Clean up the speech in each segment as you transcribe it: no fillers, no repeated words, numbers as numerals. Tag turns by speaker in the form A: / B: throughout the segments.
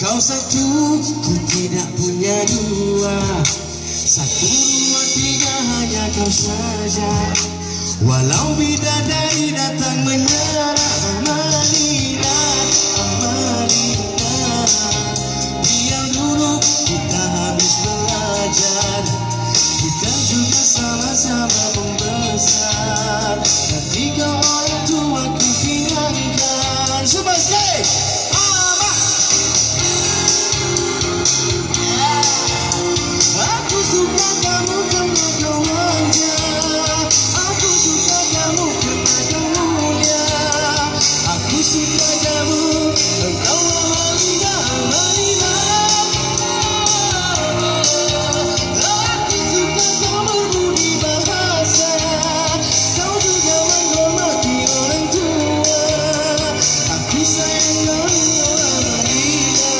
A: Kau satu, ku tidak punya dua. Satu, dua, tiga, hanya kau saja. Walau bidadari datang menyerah, Amalina, Amalina. Biar dulu kita habis belajar, kita juga sama-sama membesar. Nanti kau orang tua ku tinggalkan. Semua sekali. Aku suka kamu karena kau manja. Aku suka kamu karena kau mulia. Aku suka kamu, engkau Amalina, Amalina. Aku suka kamu budi bahasa. Kau juga menghormati orang tua. Aku sayang kau, Amalina.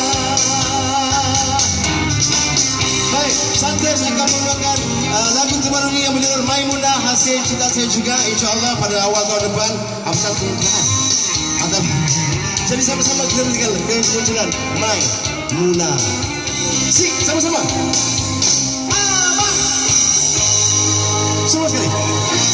A: Baik, santai saya akan membawakan lagu terbaru yang berjudul Maimunah, hasil cipta saya juga, insyaAllah pada awal tahun depan. Apa mantap. Jadi sama-sama kita berikan kemunculan Maimunah. Sik, sama-sama. Semua sekali.